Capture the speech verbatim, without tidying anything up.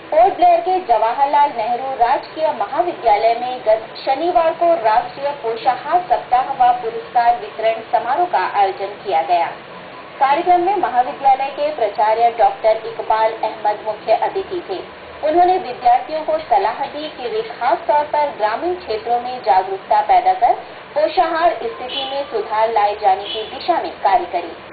Port Blair के जवाहरलाल नेहरू राजकीय महाविद्यालय में गत शनिवार को राष्ट्रीय पोषाहार सप्ताह व पुरस्कार वितरण समारोह का आयोजन किया गया। कार्यक्रम में महाविद्यालय के प्राचार्य डॉक्टर इकबाल अहमद मुख्य अतिथि थे। उन्होंने विद्यार्थियों को सलाह दी कि वे खास तौर पर ग्रामीण क्षेत्रों में जागरूकता पैदा कर पोषाहार स्थिति में सुधार लाए जाने की दिशा में कार्य करें।